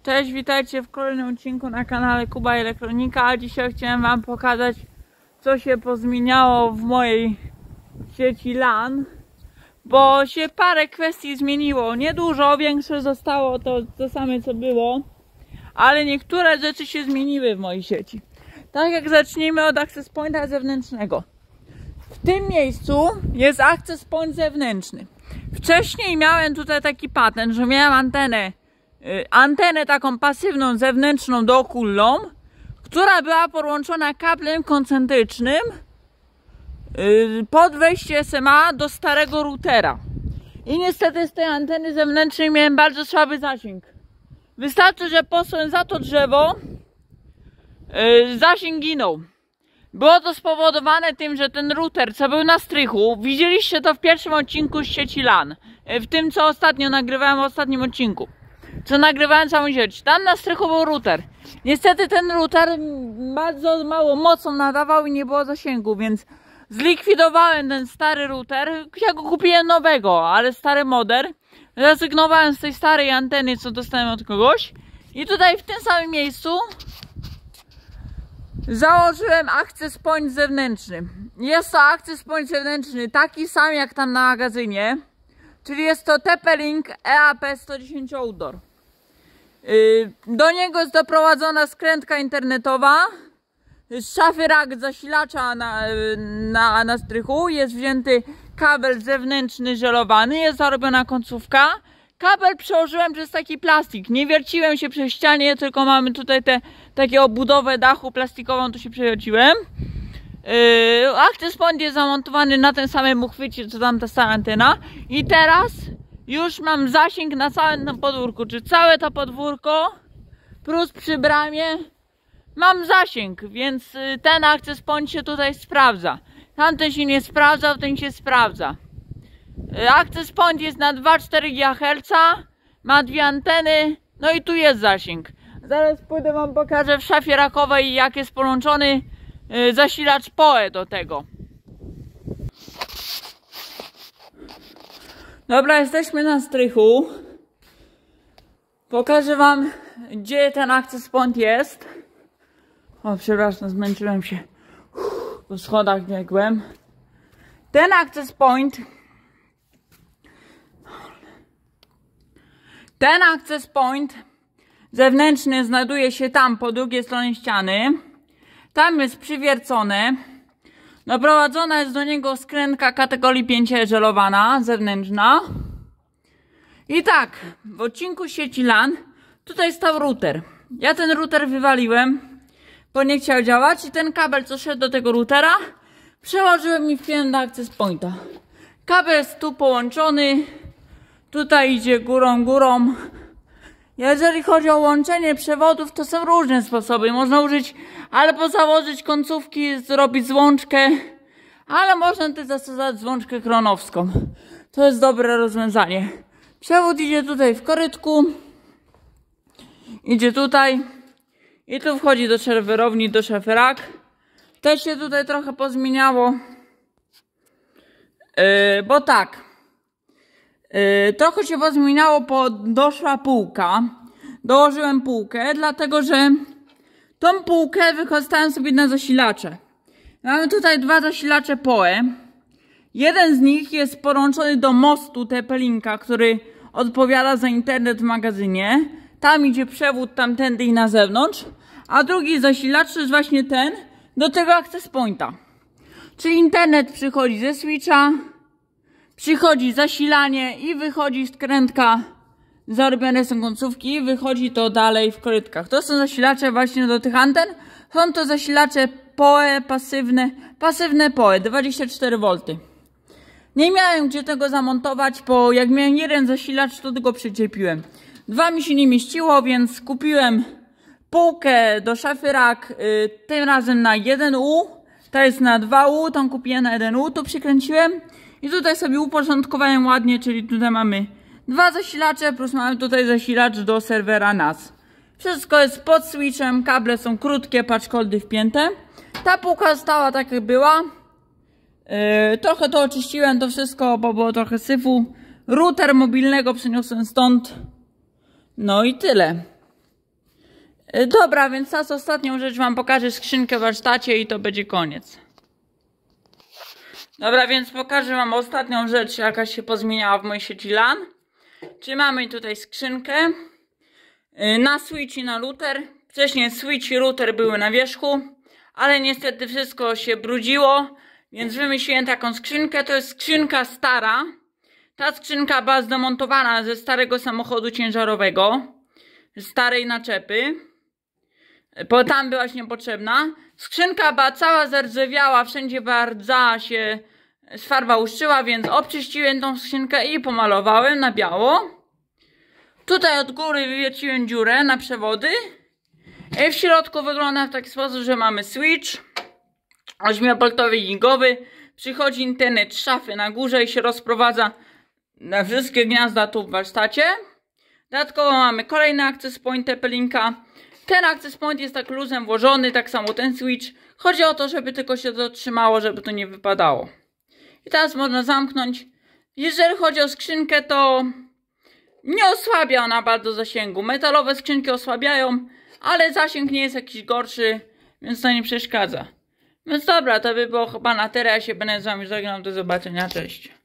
Cześć, witajcie w kolejnym odcinku na kanale Kuba Elektronika. Dzisiaj chciałem wam pokazać, co się pozmieniało w mojej sieci LAN, bo się parę kwestii zmieniło. Niedużo, większe zostało to same co było, ale niektóre rzeczy się zmieniły w mojej sieci. Tak jak zacznijmy od access pointa zewnętrznego. W tym miejscu jest access point zewnętrzny. Wcześniej miałem tutaj taki patent, że miałem antenę taką pasywną, zewnętrzną dookulną, która była podłączona kablem koncentrycznym pod wejście SMA do starego routera. I niestety z tej anteny zewnętrznej miałem bardzo słaby zasięg. Wystarczy, że posłem za to drzewo, zasięg ginął. Było to spowodowane tym, że ten router, co był na strychu, widzieliście to w pierwszym odcinku z sieci LAN, w tym co ostatnio nagrywałem w ostatnim odcinku, co nagrywałem całą sieć. Tam na strychu był router. Niestety ten router bardzo mało mocą nadawał i nie było zasięgu, więc zlikwidowałem ten stary router. Ja go kupiłem nowego, ale stary model. Zrezygnowałem z tej starej anteny, co dostałem od kogoś. I tutaj w tym samym miejscu założyłem access point zewnętrzny. Jest to access point zewnętrzny taki sam jak tam na magazynie, czyli jest to TP-Link EAP110 Outdoor. Do niego jest doprowadzona skrętka internetowa, szafy rack zasilacza na strychu, jest wzięty kabel zewnętrzny żelowany, jest zarobiona końcówka. Kabel przełożyłem przez taki plastik, nie wierciłem się przez ścianie, tylko mamy tutaj takie obudowę dachu plastikową, tu się przewierciłem. Access point jest zamontowany na tym samym uchwycie, co tam ta stara antena. I teraz już mam zasięg na całym tym podwórku, czy całe to podwórko plus przy bramie mam zasięg, więc ten access point się tutaj sprawdza. Tamten się nie sprawdza, ten się sprawdza. Access point jest na 2,4 GHz, ma dwie anteny, no i tu jest zasięg. Zaraz pójdę wam pokażę w szafie rackowej, jak jest połączony zasilacz PoE do tego. Dobra, jesteśmy na strychu. Pokażę wam, gdzie ten access point jest. O, przepraszam, zmęczyłem się. Po schodach biegłem. Ten access point zewnętrzny znajduje się tam po drugiej stronie ściany. Tam jest przywiercone. Doprowadzona jest do niego skrętka kategorii 5 żelowana, zewnętrzna. I tak, w odcinku sieci LAN tutaj stał router. Ja ten router wywaliłem, bo nie chciał działać i ten kabel, co szedł do tego routera, przełożyłem i wpiąłem do access pointa. Kabel jest tu połączony, tutaj idzie górą. Jeżeli chodzi o łączenie przewodów, to są różne sposoby. Można użyć albo założyć końcówki, zrobić złączkę, ale można też zastosować złączkę kronowską. To jest dobre rozwiązanie. Przewód idzie tutaj w korytku, idzie tutaj i tu wchodzi do serwerowni, do szafy rack. Też się tutaj trochę pozmieniało, bo tak, trochę się pozmieniało, bo doszła półka. Dołożyłem półkę, dlatego że tą półkę wykorzystałem sobie na zasilacze. Mamy tutaj dwa zasilacze PoE. Jeden z nich jest podłączony do mostu TP-Linka, który odpowiada za internet w magazynie. Tam idzie przewód tamtędy i na zewnątrz. A drugi zasilacz to jest właśnie ten do tego access pointa. Czyli internet przychodzi ze switcha, przychodzi zasilanie i wychodzi skrętka, zarobione są końcówki i wychodzi to dalej w korytkach. To są zasilacze właśnie do tych anten. Są to zasilacze PoE pasywne PoE 24V. Nie miałem gdzie tego zamontować, bo jak miałem jeden zasilacz, to tylko przyczepiłem. Dwa mi się nie mieściło, więc kupiłem półkę do szafy rack, tym razem na 1U. To jest na 2U, tą kupiłem na 1U, tu przykręciłem. I tutaj sobie uporządkowałem ładnie, czyli tutaj mamy dwa zasilacze, plus mamy tutaj zasilacz do serwera NAS. Wszystko jest pod switchem, kable są krótkie, patchcoldy wpięte. Ta półka została tak jak była. Trochę to oczyściłem, to wszystko, bo było trochę syfu. Router mobilnego przeniosłem stąd. No i tyle. Dobra, więc teraz ostatnią rzecz wam pokażę, skrzynkę w warsztacie i to będzie koniec. Dobra, więc pokażę wam ostatnią rzecz, jaka się pozmieniała w mojej sieci LAN. Czyli mamy tutaj skrzynkę na switch i na router. Wcześniej switch i router były na wierzchu, ale niestety wszystko się brudziło, więc wymyśliłem taką skrzynkę. To jest skrzynka stara. Ta skrzynka była zdemontowana ze starego samochodu ciężarowego, starej naczepy, bo tam była niepotrzebna. Skrzynka była cała zardzewiała, wszędzie była rdza, się farba uszczyła, więc obczyściłem tą skrzynkę i pomalowałem na biało. Tutaj od góry wywieciłem dziurę na przewody. I w środku wygląda w taki sposób, że mamy switch 8V gigowy. Przychodzi internet z szafy na górze i się rozprowadza na wszystkie gniazda tu w warsztacie. Dodatkowo mamy kolejny access point TP-Linka. Ten access point jest tak luzem włożony, tak samo ten switch. Chodzi o to, żeby tylko się to trzymało, żeby to nie wypadało. I teraz można zamknąć. Jeżeli chodzi o skrzynkę, to nie osłabia ona bardzo zasięgu. Metalowe skrzynki osłabiają, ale zasięg nie jest jakiś gorszy, więc to nie przeszkadza. Więc dobra, to by było chyba na tyle. Ja się będę z wami żegnał. Do zobaczenia, cześć.